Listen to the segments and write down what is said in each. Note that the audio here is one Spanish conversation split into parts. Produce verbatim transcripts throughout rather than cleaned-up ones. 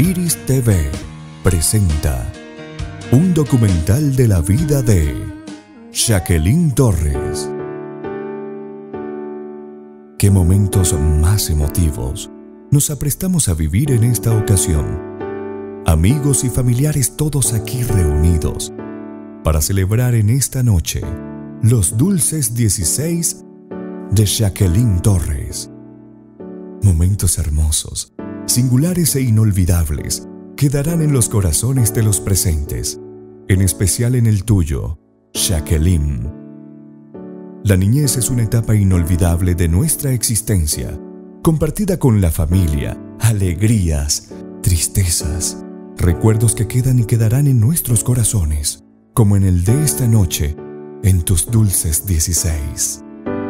Iris T V presenta un documental de la vida de Jacqueline Torres. ¿Qué momentos más emotivos nos aprestamos a vivir en esta ocasión? Amigos y familiares todos aquí reunidos para celebrar en esta noche los dulces dieciséis de Jacqueline Torres. Momentos hermosos, singulares e inolvidables quedarán en los corazones de los presentes, en especial en el tuyo, Jacqueline. La niñez es una etapa inolvidable de nuestra existencia, compartida con la familia, alegrías, tristezas, recuerdos que quedan y quedarán en nuestros corazones, como en el de esta noche, en tus dulces dieciséis.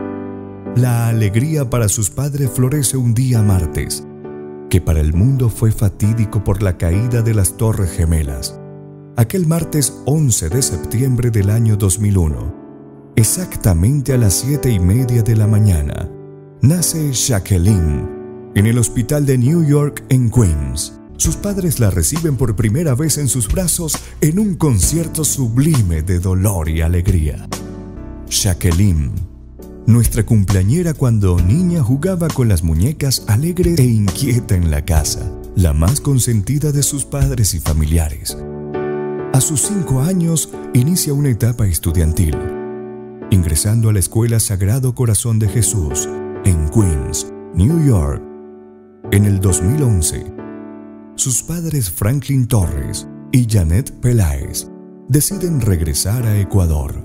La alegría para sus padres florece un día martes, que para el mundo fue fatídico por la caída de las Torres Gemelas. Aquel martes once de septiembre del año dos mil uno, exactamente a las siete y media de la mañana, nace Jacqueline en el hospital de New York en Queens. Sus padres la reciben por primera vez en sus brazos en un concierto sublime de dolor y alegría. Jacqueline, nuestra cumpleañera cuando niña, jugaba con las muñecas alegre e inquieta en la casa, la más consentida de sus padres y familiares. A sus cinco años inicia una etapa estudiantil, ingresando a la Escuela Sagrado Corazón de Jesús en Queens, New York. En el dos mil once, sus padres Franklin Torres y Janet Peláez deciden regresar a Ecuador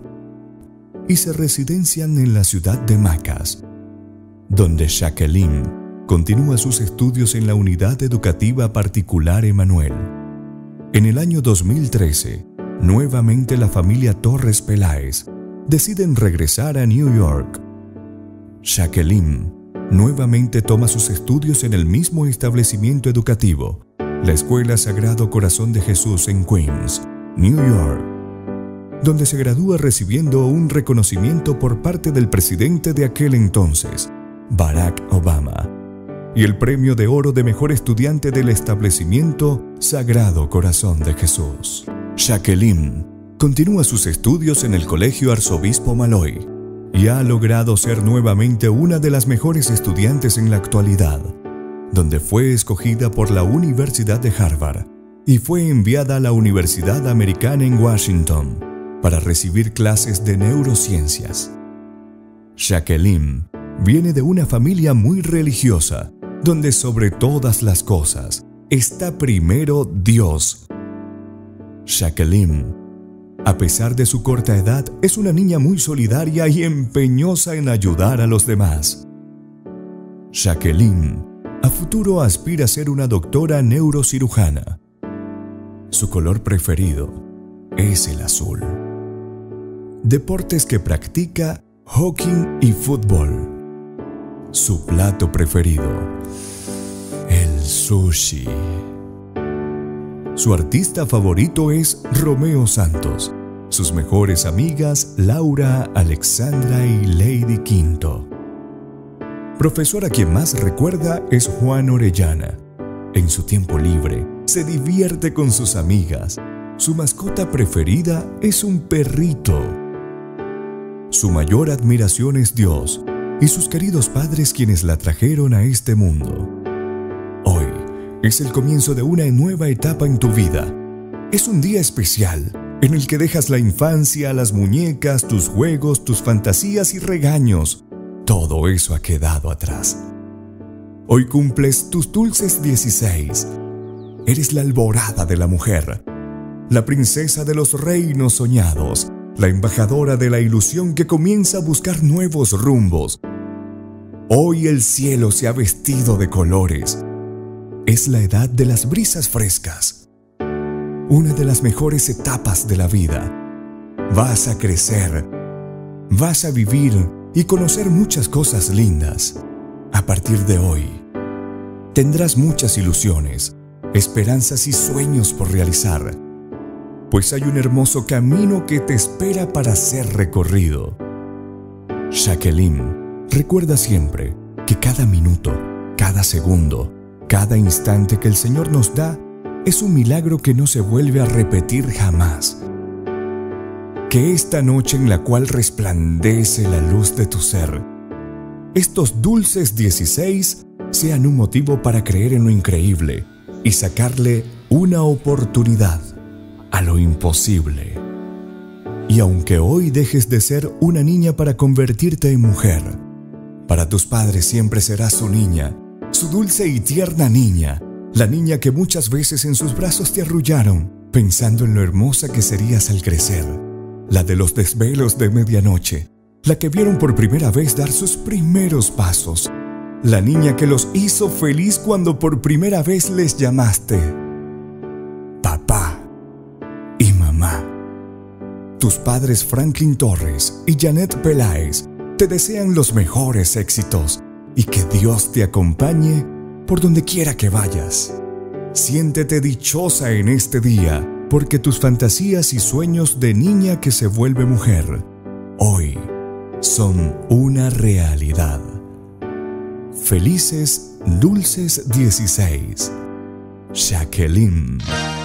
y se residencian en la ciudad de Macas, donde Jacqueline continúa sus estudios en la Unidad Educativa Particular Emanuel. En el año dos mil trece, nuevamente la familia Torres Peláez deciden regresar a New York. Jacqueline nuevamente toma sus estudios en el mismo establecimiento educativo, la Escuela Sagrado Corazón de Jesús en Queens, New York, donde se gradúa recibiendo un reconocimiento por parte del presidente de aquel entonces, Barack Obama, y el premio de oro de mejor estudiante del establecimiento Sagrado Corazón de Jesús. Jacqueline continúa sus estudios en el Colegio Arzobispo Malloy y ha logrado ser nuevamente una de las mejores estudiantes en la actualidad, donde fue escogida por la Universidad de Harvard y fue enviada a la Universidad Americana en Washington para recibir clases de neurociencias. Jacqueline viene de una familia muy religiosa, donde sobre todas las cosas está primero Dios. Jacqueline, a pesar de su corta edad, es una niña muy solidaria y empeñosa en ayudar a los demás. Jacqueline, a futuro aspira a ser una doctora neurocirujana. Su color preferido es el azul. Deportes que practica: hockey y fútbol. Su plato preferido: el sushi. Su artista favorito es Romeo Santos. Sus mejores amigas: Laura, Alexandra y Lady Quinto. Profesor a quien más recuerda es Juan Orellana. En su tiempo libre, se divierte con sus amigas. Su mascota preferida es un perrito. Su mayor admiración es Dios y sus queridos padres, quienes la trajeron a este mundo. Hoy es el comienzo de una nueva etapa en tu vida. Es un día especial en el que dejas la infancia, las muñecas, tus juegos, tus fantasías y regaños. Todo eso ha quedado atrás. Hoy cumples tus dulces dieciséis. Eres la alborada de la mujer, la princesa de los reinos soñados, la embajadora de la ilusión que comienza a buscar nuevos rumbos. Hoy el cielo se ha vestido de colores. Es la edad de las brisas frescas, una de las mejores etapas de la vida. Vas a crecer, vas a vivir y conocer muchas cosas lindas. A partir de hoy, tendrás muchas ilusiones, esperanzas y sueños por realizar, pues hay un hermoso camino que te espera para ser recorrido. Jacqueline, recuerda siempre que cada minuto, cada segundo, cada instante que el Señor nos da es un milagro que no se vuelve a repetir jamás. Que esta noche en la cual resplandece la luz de tu ser, estos dulces dieciséis sean un motivo para creer en lo increíble y sacarle una oportunidad a lo imposible. Y aunque hoy dejes de ser una niña para convertirte en mujer, para tus padres siempre serás su niña, su dulce y tierna niña, la niña que muchas veces en sus brazos te arrullaron, pensando en lo hermosa que serías al crecer, la de los desvelos de medianoche, la que vieron por primera vez dar sus primeros pasos, la niña que los hizo feliz cuando por primera vez les llamaste papá y mamá. Tus padres Franklin Torres y Janet Peláez te desean los mejores éxitos y que Dios te acompañe por donde quiera que vayas. Siéntete dichosa en este día, porque tus fantasías y sueños de niña que se vuelve mujer, hoy son una realidad. Felices, dulces dieciséis. Jacqueline.